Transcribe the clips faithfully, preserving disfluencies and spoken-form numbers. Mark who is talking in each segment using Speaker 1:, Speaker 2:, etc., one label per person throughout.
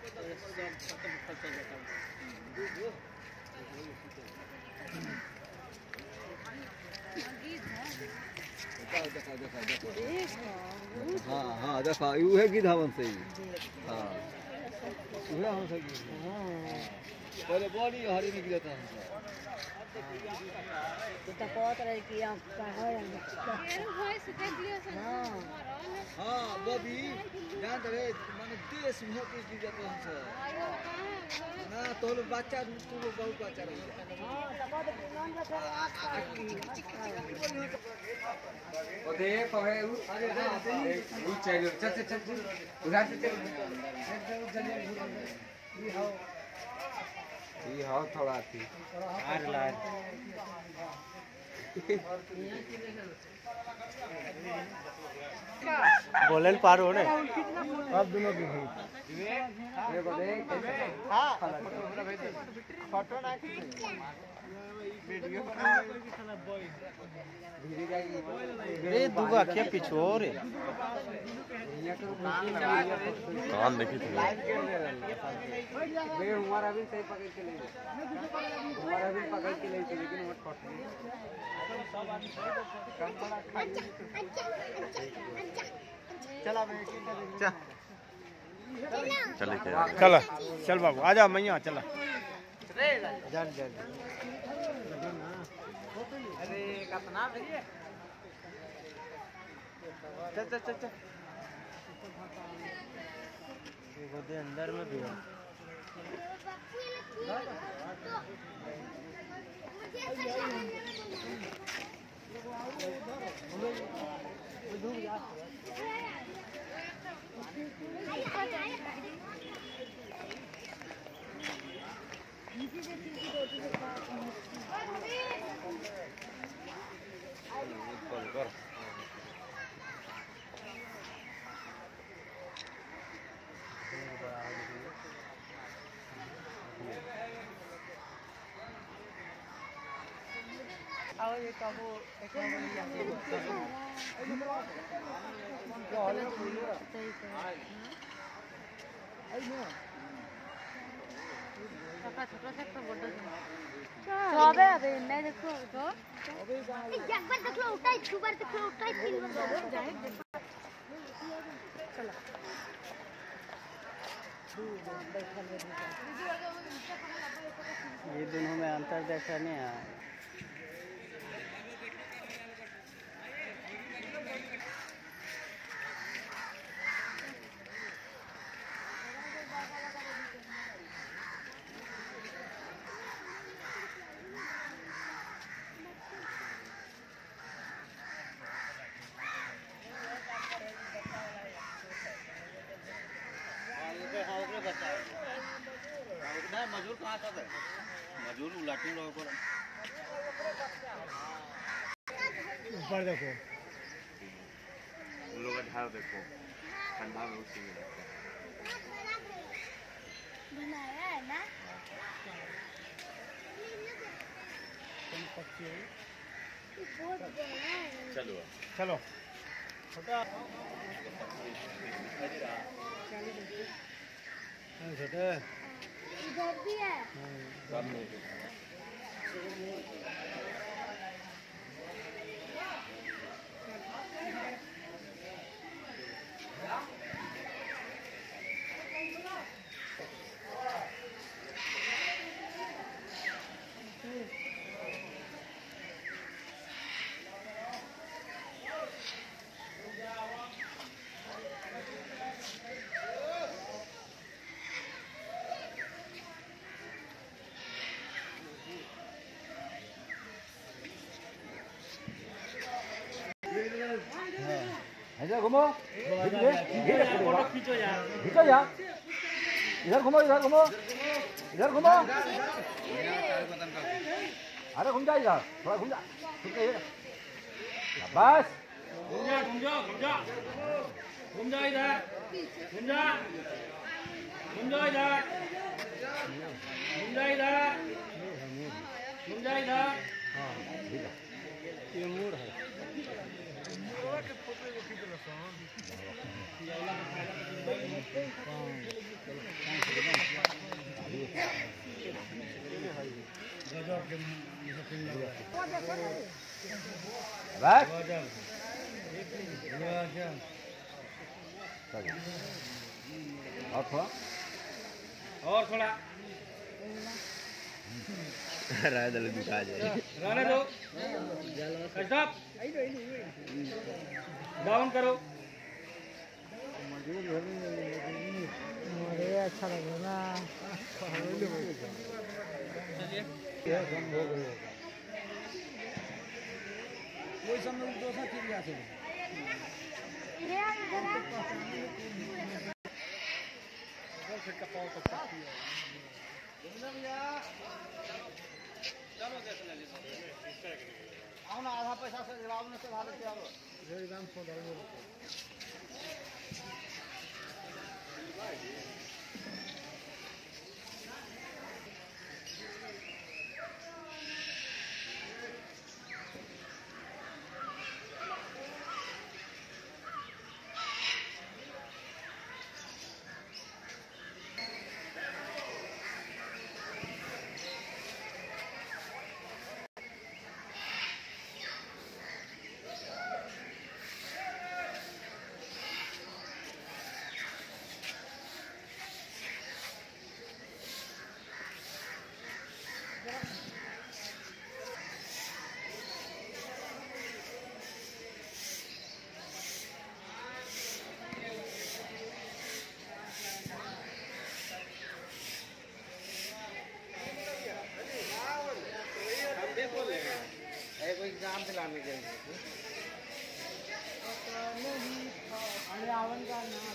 Speaker 1: हाँ हाँ देखा उहे गिधावन से हाँ उहे हम से पहले बड़ी हरी निकले था
Speaker 2: तो तकोत रहे कि हम का है हां
Speaker 1: हां बबी जान रे माने देश में की की जाते हैं सर ना तो लोग बच्चा तू लोग बहुत बच्चा रही
Speaker 2: हां तकोत नाम रखे आप
Speaker 3: ओ दे पवे अरे वो चल चल चल चल उधर से चल ये हां ये हां थोड़ा थी आर लार बोलन पार हो रे अब दोनों की भाई देखो देख हां फोटो ना वीडियो बना धीरे जाएगी रे दुगो आंखें पीछे हो रे कान देखी थी वे हमारा भी सही पकड़ के ले हमारा भी पकड़ के ले लेकिन मत फोटो चला चल चल चल चल बाबू आजा मैया चला जल जल अरे कितना भैया चल चल चल चल वो दे अंदर में भी है आओ ये कहो एक छोटा छोटा से तो बड़ा तो अबे अबे मैं देखो तो एक बार देख लो उठाई दो बार देख लो उठाई तीन बार जाए चलो ये दोनों में अंतर देखा नहीं है मजूर कहाँ था मजूर उलाटी लोगों को ऊपर देखो लोग ढाल देखो ठंडा में उसी में बनाया है ना चलो चलो छोटा छोटा इधर भी है इधर घूमो फोटो खींचो यार खींचो यार इधर घूमो इधर घूमो इधर घूमो अरे घूम जा इधर थोड़ा घूम जा बस घूम जा घूम जा घूम जा घूम जा इधर घूम जा घूम जा इधर घूम जा इधर घूम जा इधर हाँ ठीक है ये मोड़ है के फोटो के खींच लो गजब के मुझे लग रहा
Speaker 4: बस
Speaker 3: है गजब गजब
Speaker 4: और थोड़ा
Speaker 3: और थोड़ा
Speaker 4: रह दल दिखा जाए
Speaker 3: रहने दो स्टॉप डाउन करो
Speaker 2: अरे अच्छा लगेगा
Speaker 1: कोई समय दोसा ठीक गया से आओ ना आधा पैसा से जवाब में से भाड़े के आओ एकदम सो दो एग्जाम दिलाने के लिए
Speaker 2: अरे आवन का नाम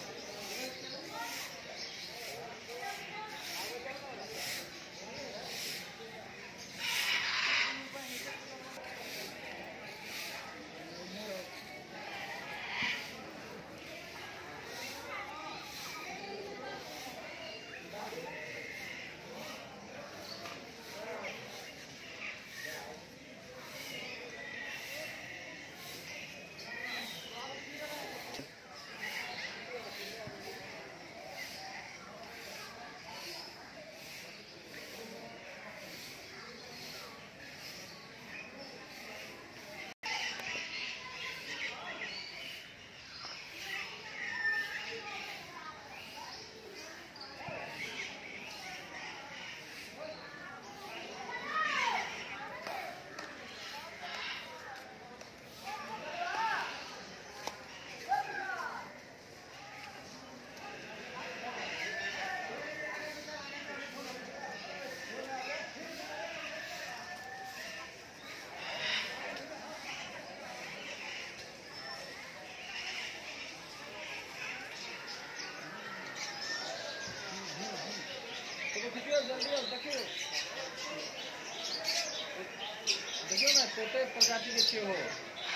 Speaker 1: देखियो ना छोटे प्रजाति के क्यों हो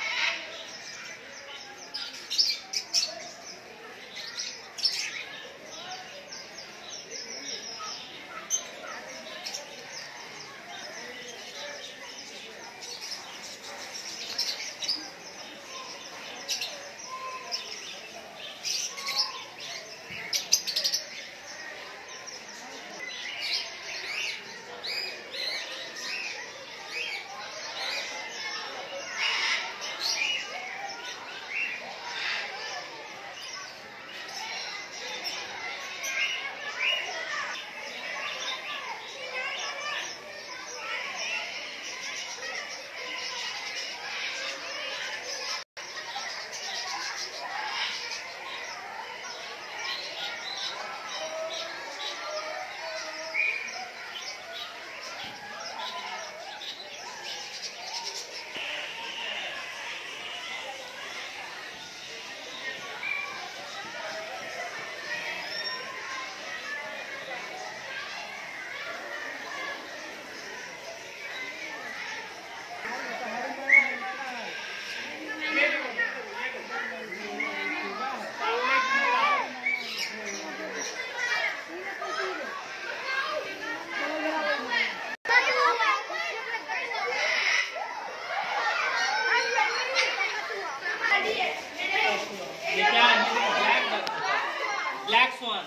Speaker 3: Black swan.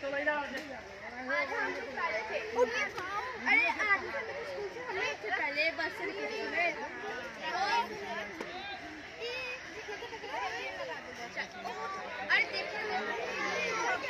Speaker 5: आज हम लोग पहले थे अरे आज स्कूल से हमें एक से पहले बस से निकले अरे देखिए